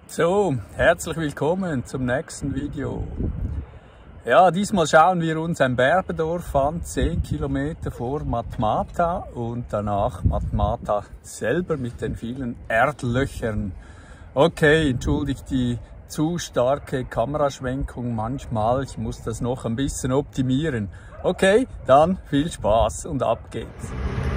So, herzlich willkommen zum nächsten Video. Ja, diesmal schauen wir uns ein Berberdorf an, 10 Kilometer vor Matmata und danach Matmata selber mit den vielen Erdlöchern. Okay, entschuldigt die zu starke Kameraschwenkung manchmal, ich muss das noch ein bisschen optimieren. Okay, dann viel Spaß und ab geht's.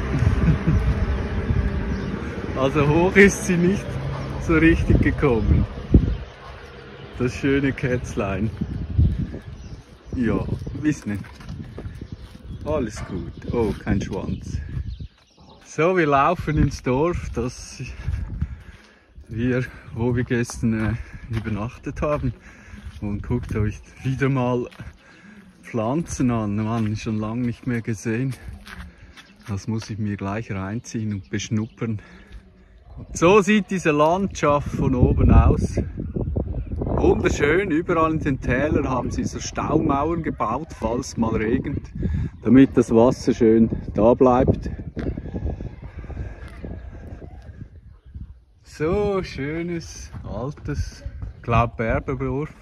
Also hoch ist sie nicht so richtig gekommen. Das schöne Kätzlein. Ja, wissen nicht. Alles gut. Oh, kein Schwanz. So, wir laufen ins Dorf, wo wir gestern übernachtet haben. Und guckt euch wieder mal Pflanzen an. Mann, schon lange nicht mehr gesehen. Das muss ich mir gleich reinziehen und beschnuppern. So sieht diese Landschaft von oben aus. Wunderschön, überall in den Tälern haben sie so Staumauern gebaut, falls es mal regnet, damit das Wasser schön da bleibt. So schönes, altes, glaube Berberdorf.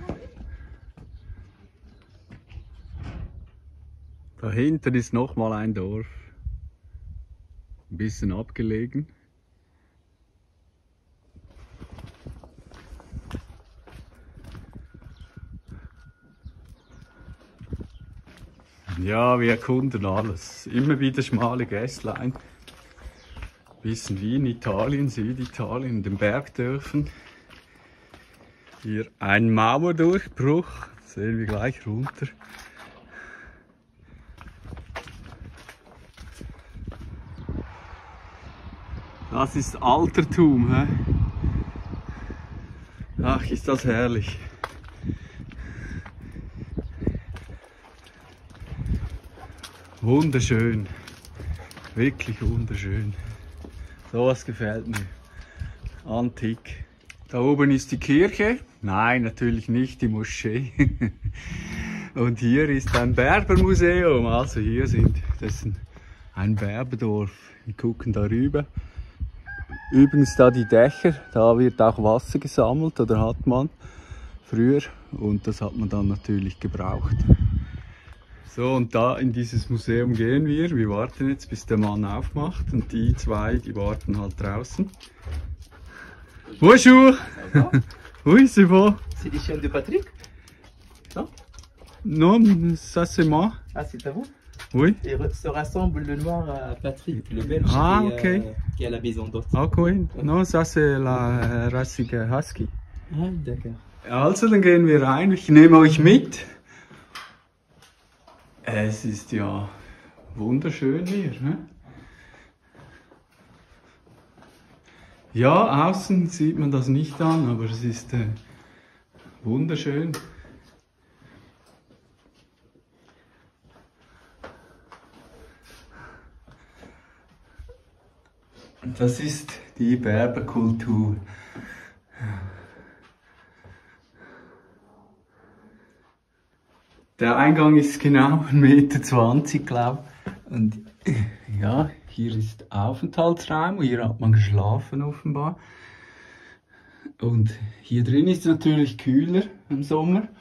Dahinter ist nochmal ein Dorf, ein bisschen abgelegen. Ja, wir erkunden alles. Immer wieder schmale Gässlein. Bisschen wie in Italien, Süditalien, in den Bergdörfern. Hier ein Mauerdurchbruch. Sehen wir gleich runter. Das ist Altertum, hä? Ach, ist das herrlich. Wunderschön, wirklich wunderschön. Sowas gefällt mir. Antik. Da oben ist die Kirche. Nein, natürlich nicht die Moschee. Und hier ist ein Berbermuseum. Also hier das ist ein Berberdorf. Wir gucken darüber. Übrigens da die Dächer, da wird auch Wasser gesammelt oder hat man früher. Und das hat man dann natürlich gebraucht. So, und da in dieses Museum gehen wir. Wir warten jetzt, bis der Mann aufmacht. Und die zwei, die warten halt draußen. Bonjour! Oui, c'est bon. C'est les chiens de Patrick? Non? Non, ça c'est moi. Ah, c'est à vous? Oui. Et se rassemble le noir à Patrick, le belge Ah, qui est à la maison d'hôte. Ah, cool. Non, ça c'est la rassige Husky. Ah, d'accord. Also, dann gehen wir rein. Ich nehme euch mit. Es ist ja wunderschön hier. Ne? Ja, außen sieht man das nicht an, aber es ist wunderschön. Das ist die Berberkultur. Der Eingang ist genau 1,20 Meter, glaube ich. Und ja, hier ist Aufenthaltsraum, hier hat man geschlafen offenbar. Und hier drin ist es natürlich kühler im Sommer.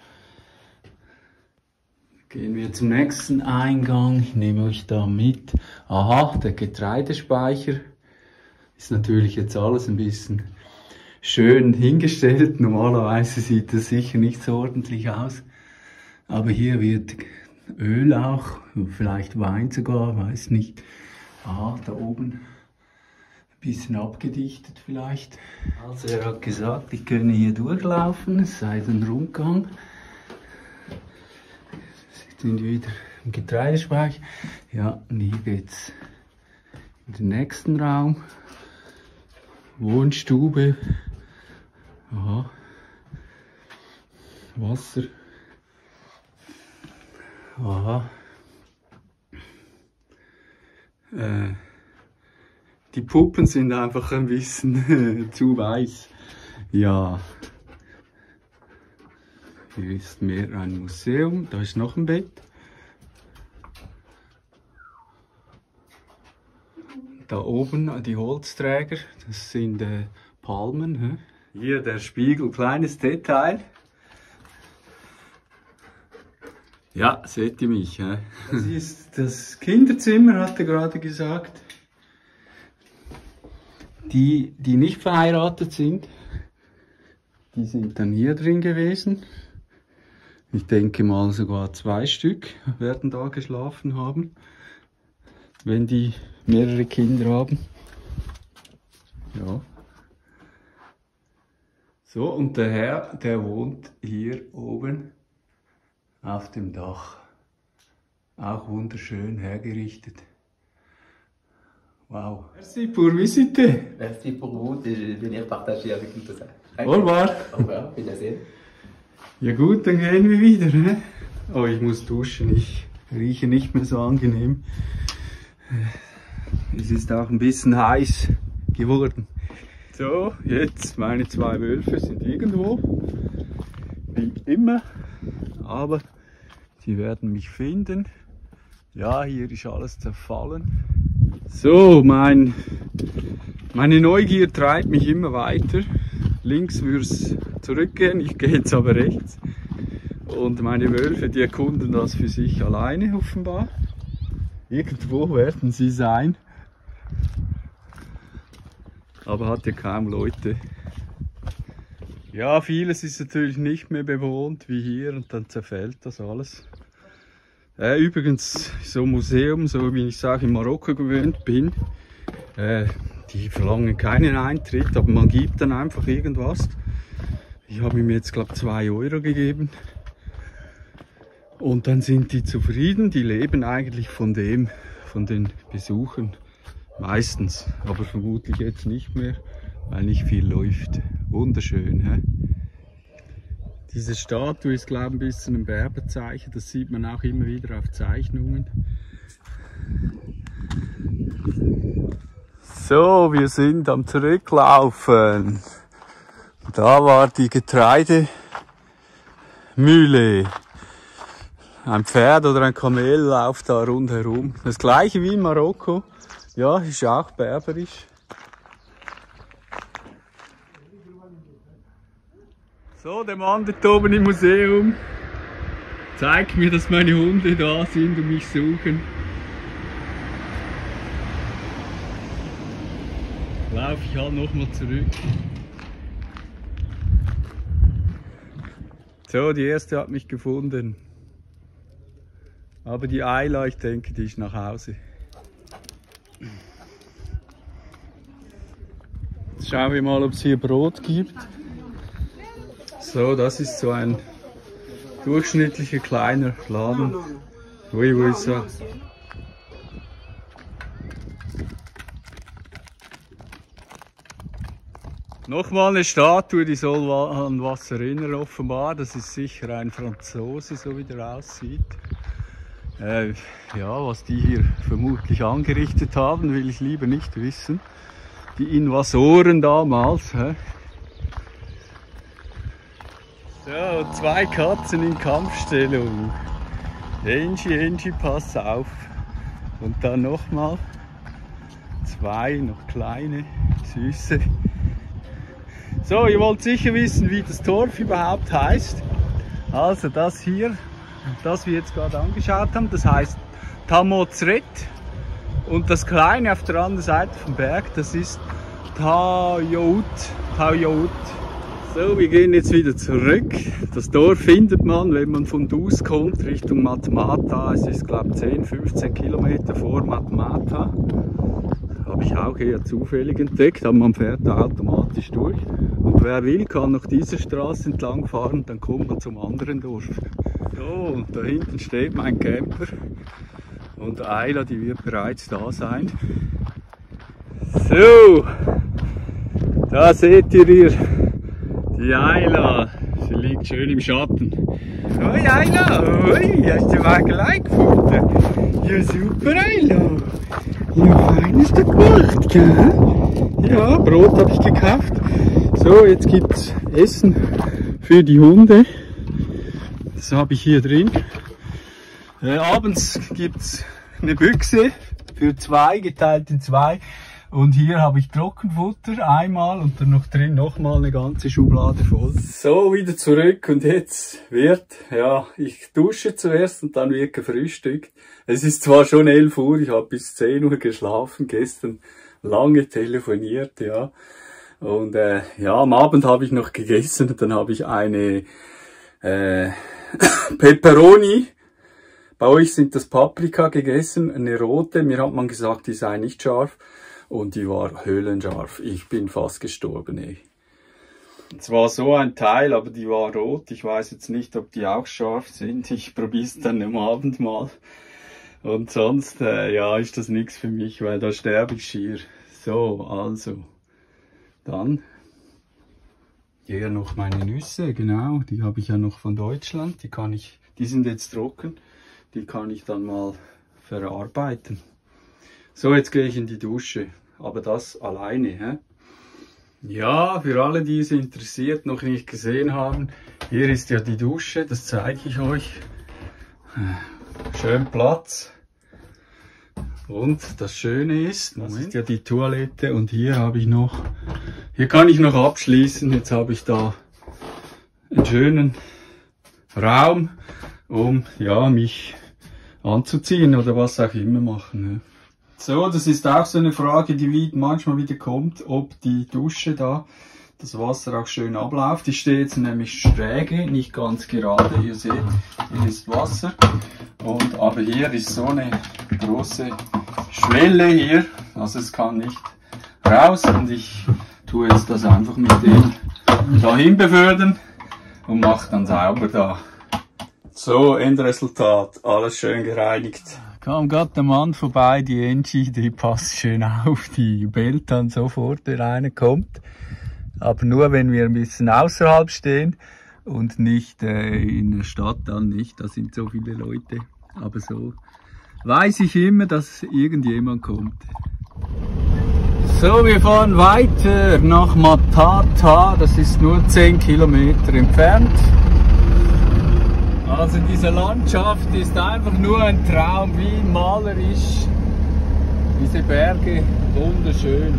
Gehen wir zum nächsten Eingang, ich nehme euch da mit. Aha, der Getreidespeicher. Ist natürlich jetzt alles ein bisschen schön hingestellt. Normalerweise sieht das sicher nicht so ordentlich aus. Aber hier wird Öl auch, vielleicht Wein sogar, weiß nicht. Aha, da oben ein bisschen abgedichtet vielleicht. Also er hat gesagt, ich könne hier durchlaufen, es sei ein Rundgang. Sind wir wieder im Getreidespeicher. Ja, und hier geht's in den nächsten Raum. Wohnstube. Aha. Wasser. Aha. Die Puppen sind einfach ein bisschen zu weiß. Ja. Hier ist mehr ein Museum. Da ist noch ein Bett. Da oben die Holzträger, das sind Palmen. Hier der Spiegel, kleines Detail. Ja, seht ihr mich? He? Das ist das Kinderzimmer, hat er gerade gesagt. Die nicht verheiratet sind, die sind dann hier drin gewesen. Ich denke mal sogar 2 Stück werden da geschlafen haben, wenn die mehrere Kinder haben. Ja. So, und der Herr, der wohnt hier oben auf dem Dach. Auch wunderschön hergerichtet. Wow. Merci pour visiter. Merci pour vous de venir partager avec nous tout ça. Au revoir. Au revoir, Wiedersehen. Ja gut, dann gehen wir wieder. Ne? Oh, ich muss duschen. Ich rieche nicht mehr so angenehm. Es ist auch ein bisschen heiß geworden. So, jetzt meine 2 Wölfe sind irgendwo. Wie immer. Aber sie werden mich finden. Ja, hier ist alles zerfallen. So, meine Neugier treibt mich immer weiter. Links würde es zurückgehen, ich gehe jetzt aber rechts. Und meine Wölfe, die erkunden das für sich alleine offenbar. Irgendwo werden sie sein. Aber hat ja kaum Leute. Ja, vieles ist natürlich nicht mehr bewohnt wie hier und dann zerfällt das alles. Übrigens, so ein Museum, so wie ich sage in Marokko gewöhnt bin, die verlangen keinen Eintritt, aber man gibt dann einfach irgendwas. Ich habe ihm jetzt, glaube ich, 2 Euro gegeben. Und dann sind die zufrieden, die leben eigentlich von den Besuchen. Meistens, aber vermutlich jetzt nicht mehr, weil nicht viel läuft. Wunderschön, hä? Diese Statue ist, glaube ich, ein bisschen ein Berberzeichen. Das sieht man auch immer wieder auf Zeichnungen. So, wir sind am Zurücklaufen. Da war die Getreidemühle. Ein Pferd oder ein Kamel läuft da rundherum. Das gleiche wie in Marokko. Ja, ist auch berberisch. So, der Mann dort oben im Museum zeigt mir, dass meine Hunde da sind und mich suchen. Laufe ich halt nochmal zurück. So, die erste hat mich gefunden. Aber die Ayla, ich denke, die ist nach Hause. Jetzt schauen wir mal, ob es hier Brot gibt. So, das ist so ein durchschnittlicher kleiner Laden. Ui, wo ist er? Nochmal eine Statue, die soll an was erinnern, offenbar. Das ist sicher ein Franzose, so wie der aussieht. Ja, was die hier vermutlich angerichtet haben, will ich lieber nicht wissen. Die Invasoren damals. Hä? So, 2 Katzen in Kampfstellung. Angie, pass auf. Und dann nochmal 2, noch kleine, süße. So, ihr wollt sicher wissen, wie das Dorf überhaupt heißt. Also das hier, das wir jetzt gerade angeschaut haben, das heißt Tamozret. Und das kleine auf der anderen Seite vom Berg, das ist Taout. So, wir gehen jetzt wieder zurück. Das Dorf findet man, wenn man von Dus kommt, Richtung Matmata. Es ist, glaube ich, 10-15 Kilometer vor Matmata. Habe ich auch eher zufällig entdeckt, aber man fährt da automatisch durch. Und wer will, kann noch diese Straße entlang fahren, dann kommt man zum anderen Dorf. So, und da hinten steht mein Camper. Und Ayla, die wird bereits da sein. So, da seht ihr die Ayla. Sie liegt schön im Schatten. Hoi Ayla, hoi, hast du mal gleich gefunden? Ja, super Ayla. Ja, fein ist das gemacht, gell? Ja, Brot habe ich gekauft. So, jetzt gibt es Essen für die Hunde. Das habe ich hier drin. Abends gibt es eine Büchse für 2, geteilt in 2. Und hier habe ich Trockenfutter einmal und dann noch drin nochmal eine ganze Schublade voll. So, wieder zurück und jetzt wird, ja, ich dusche zuerst und dann wird gefrühstückt. Es ist zwar schon 11 Uhr, ich habe bis 10 Uhr geschlafen, gestern lange telefoniert, ja. Und ja, am Abend habe ich noch gegessen und dann habe ich eine Peperoni. Bei euch sind das Paprika gegessen, eine rote. Mir hat man gesagt, die sei nicht scharf. Und die war höhlenscharf. Ich bin fast gestorben, ey. Es war so ein Teil, aber die war rot. Ich weiß jetzt nicht, ob die auch scharf sind. Ich probiere es dann am Abend mal. Und sonst, ja, ist das nichts für mich, weil da sterbe ich schier. So, also. Dann hier noch meine Nüsse, genau. Die habe ich ja noch von Deutschland. Die sind jetzt trocken. Die kann ich dann mal verarbeiten. So, jetzt gehe ich in die Dusche, aber das alleine. Hä? Ja, für alle, die es interessiert, noch nicht gesehen haben, hier ist ja die Dusche, das zeige ich euch. Schön Platz. Und das Schöne ist, das ist ja die Toilette und hier habe ich noch, hier kann ich noch abschließen. Jetzt habe ich da einen schönen Raum, um ja, mich anzuziehen oder was auch immer machen. Ne? So, das ist auch so eine Frage, die manchmal wieder kommt, ob die Dusche da, das Wasser auch schön abläuft. Ich stehe jetzt nämlich schräge, nicht ganz gerade. Ihr seht, hier ist Wasser. Aber hier ist so eine große Schwelle hier, also es kann nicht raus. Und ich tue jetzt das einfach mit dem dahin befördern und mache dann sauber da. So, Endresultat, alles schön gereinigt. Kam gerade der Mann vorbei, die Angie, die passt schön auf, die bellt dann sofort, der reinkommt. Aber nur, wenn wir ein bisschen außerhalb stehen und nicht in der Stadt, dann nicht, da sind so viele Leute. Aber so weiß ich immer, dass irgendjemand kommt. So, wir fahren weiter nach Matata, das ist nur 10 Kilometer entfernt. Also diese Landschaft ist einfach nur ein Traum, wie malerisch. Diese Berge, wunderschön.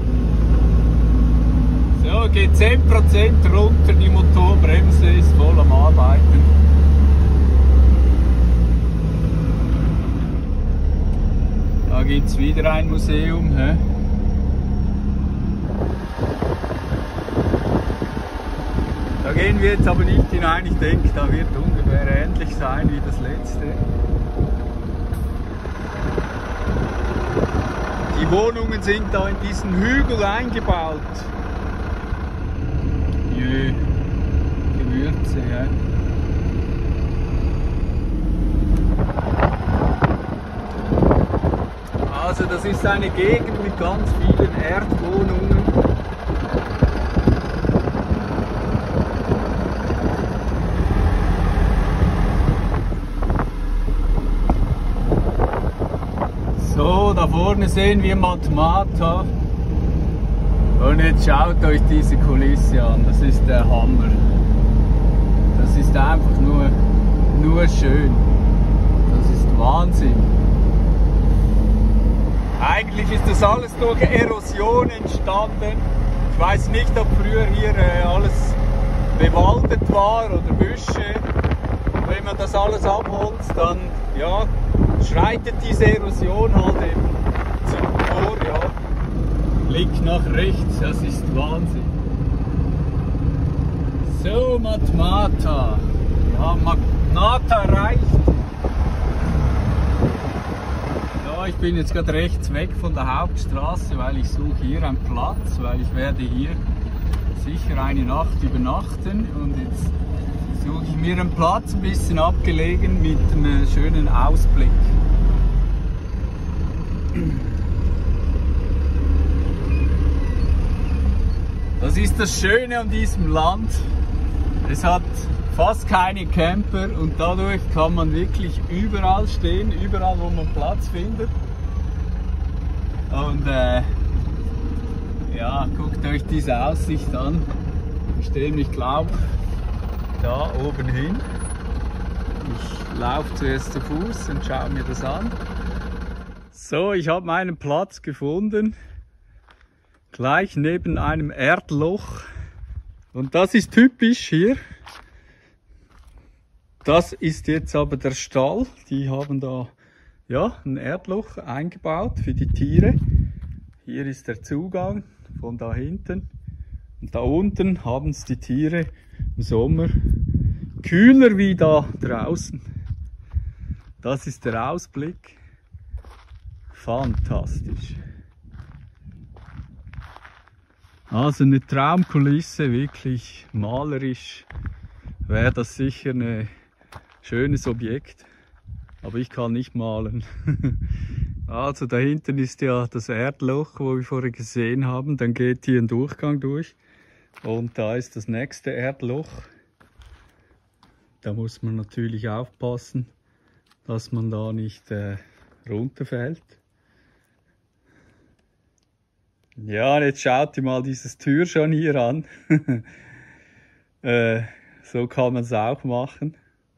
So, geht 10% runter, die Motorbremse ist voll am Arbeiten. Da gibt es wieder ein Museum. Hä? Da gehen wir jetzt aber nicht hinein, ich denke, da wird ungefähr ähnlich sein wie das letzte. Die Wohnungen sind da in diesen Hügel eingebaut. Jö, Gewürze, ja. Also das ist eine Gegend mit ganz vielen Erdwohnungen. So, da vorne sehen wir Matmata. Und jetzt schaut euch diese Kulisse an, das ist der Hammer. Das ist einfach nur schön. Das ist Wahnsinn. Eigentlich ist das alles durch Erosion entstanden. Ich weiß nicht, ob früher hier alles bewaldet war oder Büsche. Wenn man das alles abholzt, dann ja, schreitet diese Erosion halt eben vor, ja. Blick nach rechts, das ist Wahnsinn. So, Matmata. Ja, Matmata reicht. Ja, ich bin jetzt gerade rechts weg von der Hauptstraße, weil ich suche hier einen Platz, weil ich werde hier sicher eine Nacht übernachten und jetzt suche ich mir einen Platz, ein bisschen abgelegen mit einem schönen Ausblick. Das ist das Schöne an diesem Land. Es hat fast keine Camper und dadurch kann man wirklich überall stehen, überall wo man Platz findet. Und ja, guckt euch diese Aussicht an. Wir stehen, ich glaube, da oben hin. Ich laufe zuerst zu Fuß und schaue mir das an. So, ich habe meinen Platz gefunden. Gleich neben einem Erdloch. Und das ist typisch hier. Das ist jetzt aber der Stall. Die haben da ja, ein Erdloch eingebaut für die Tiere. Hier ist der Zugang von da hinten. Und da unten haben es die Tiere im Sommer kühler wie da draußen. Das ist der Ausblick. Fantastisch. Also eine Traumkulisse, wirklich malerisch. Wäre das sicher ein schönes Objekt. Aber ich kann nicht malen. Also da hinten ist ja das Erdloch, wo wir vorher gesehen haben. Dann geht hier ein Durchgang durch. Und da ist das nächste Erdloch. Da muss man natürlich aufpassen, dass man da nicht runterfällt. Ja, jetzt schaut ihr mal dieses Tür schon hier an. So kann man es auch machen.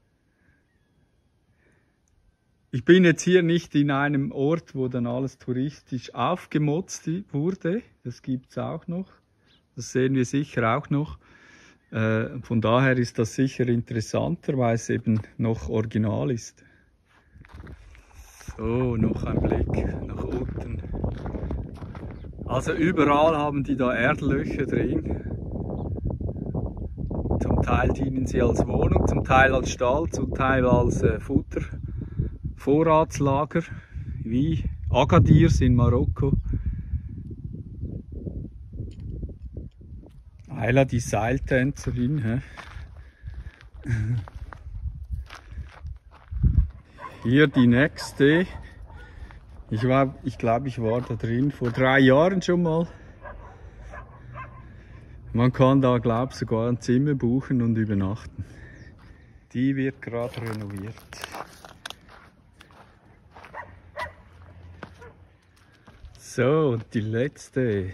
Ich bin jetzt hier nicht in einem Ort, wo dann alles touristisch aufgemotzt wurde. Das gibt es auch noch. Das sehen wir sicher auch noch. Von daher ist das sicher interessanter, weil es eben noch original ist. So, noch ein Blick nach unten. Also überall haben die da Erdlöcher drin. Zum Teil dienen sie als Wohnung, zum Teil als Stall, zum Teil als Futter. Vorratslager wie Agadirs in Marokko. Ayla, die Seiltänzerin. Hä? Hier die nächste. Ich glaube, ich war da drin vor 3 Jahren schon mal. Man kann da, glaube ich, sogar ein Zimmer buchen und übernachten. Die wird gerade renoviert. So, und die letzte.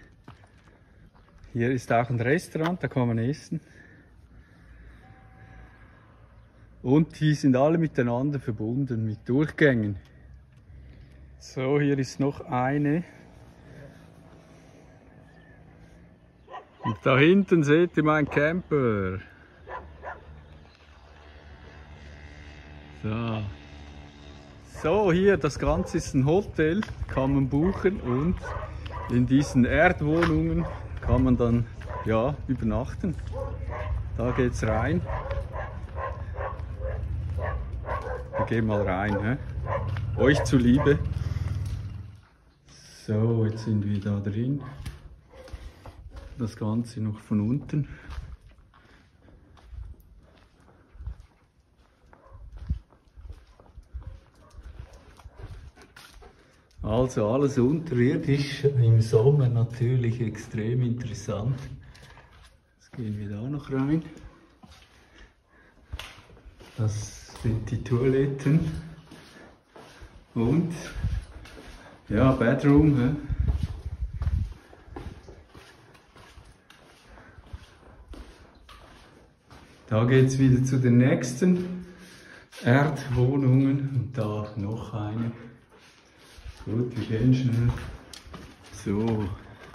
Hier ist auch ein Restaurant, da kann man essen. Und die sind alle miteinander verbunden mit Durchgängen. So, hier ist noch eine. Und da hinten seht ihr meinen Camper. So. So, hier, das Ganze ist ein Hotel, kann man buchen und in diesen Erdwohnungen kann man dann ja, übernachten. Da geht's rein. Wir gehen mal rein, he? Euch zuliebe. So, jetzt sind wir da drin. Das Ganze noch von unten. Also alles unterirdisch, im Sommer natürlich extrem interessant. Jetzt gehen wir da noch rein. Das sind die Toiletten und ja, Bedroom. He? Da geht es wieder zu den nächsten Erdwohnungen und da noch eine. Gut, wir gehen schnell. So.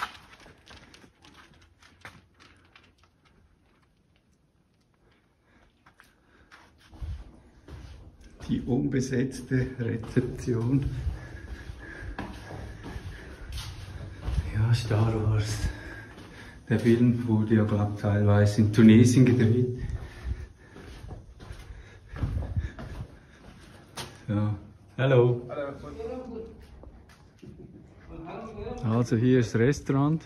Die unbesetzte Rezeption. Ja, Star Wars. Der Film wurde ja, glaube ich, teilweise in Tunesien gedreht. So. Hallo. Also hier ist das Restaurant.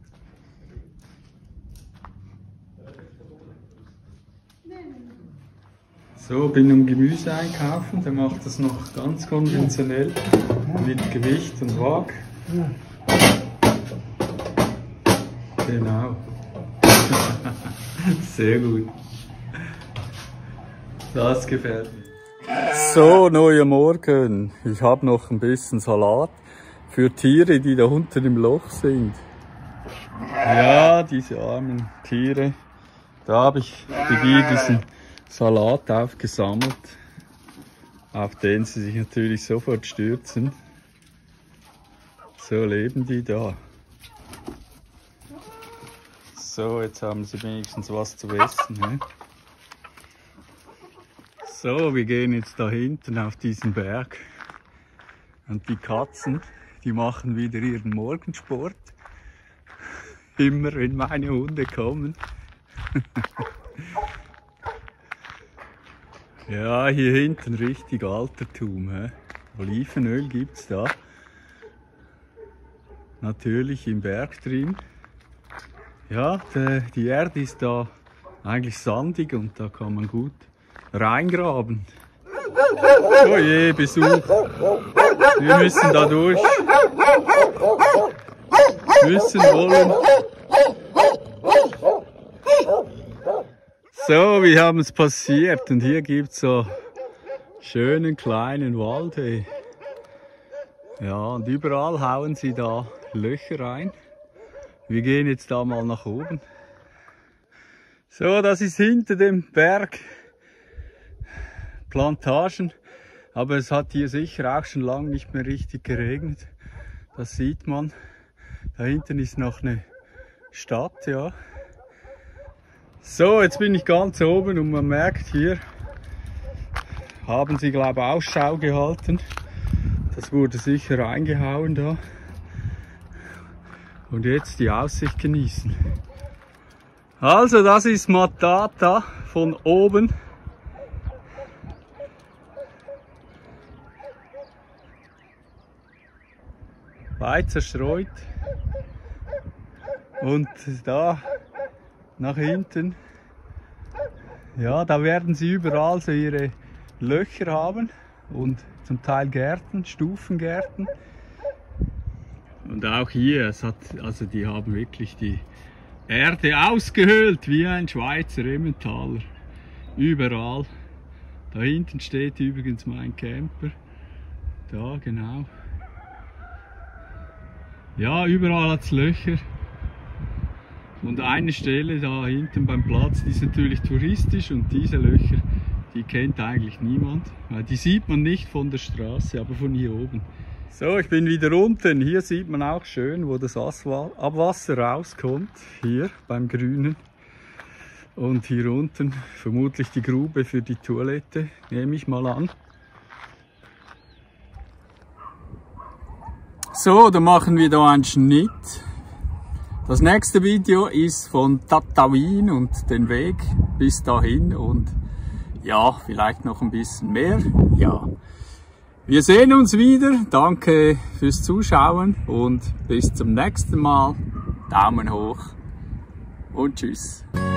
So, bin um Gemüse einkaufen, der macht das noch ganz konventionell mit Gewicht und Waage. Genau. Sehr gut. Das gefällt mir. So, neuer Morgen. Ich habe noch ein bisschen Salat für Tiere, die da unten im Loch sind. Ja, diese armen Tiere. Da habe ich für die diesen Salat aufgesammelt, auf den sie sich natürlich sofort stürzen. So leben die da. So, jetzt haben sie wenigstens was zu essen. Ne? So, wir gehen jetzt da hinten auf diesen Berg. Und die Katzen, die machen wieder ihren Morgensport. Immer wenn meine Hunde kommen. Ja, hier hinten richtig Altertum. He? Olivenöl gibt's da. Natürlich im Berg drin. Ja, die Erde ist da eigentlich sandig und da kann man gut reingraben. Oh je, Besuch. Wir müssen da durch. Müssen wollen. So, wir haben es passiert und hier gibt es so schönen kleinen Wald. Ey. Ja, und überall hauen sie da Löcher rein. Wir gehen jetzt da mal nach oben. So, das ist hinter dem Berg Plantagen, aber es hat hier sicher auch schon lange nicht mehr richtig geregnet. Das sieht man. Da hinten ist noch eine Stadt, ja. So, jetzt bin ich ganz oben und man merkt, hier haben sie, glaube ich, Ausschau gehalten. Das wurde sicher reingehauen da. Und jetzt die Aussicht genießen. Also, das ist Matata von oben. Weit zerstreut. Und da nach hinten, ja, da werden sie überall so ihre Löcher haben und zum Teil Gärten, Stufengärten. Und auch hier, also die haben wirklich die Erde ausgehöhlt wie ein Schweizer Emmentaler. Überall. Da hinten steht übrigens mein Camper. Da, genau. Ja, überall hat es Löcher. Und eine Stelle da hinten beim Platz, die ist natürlich touristisch und diese Löcher, die kennt eigentlich niemand. Weil die sieht man nicht von der Straße, aber von hier oben. So, ich bin wieder unten. Hier sieht man auch schön, wo das Abwasser rauskommt. Hier beim Grünen. Und hier unten vermutlich die Grube für die Toilette, nehme ich mal an. So, dann machen wir da einen Schnitt. Das nächste Video ist von Tatawin und den Weg bis dahin und ja, vielleicht noch ein bisschen mehr. Ja. Wir sehen uns wieder. Danke fürs Zuschauen und bis zum nächsten Mal. Daumen hoch und tschüss.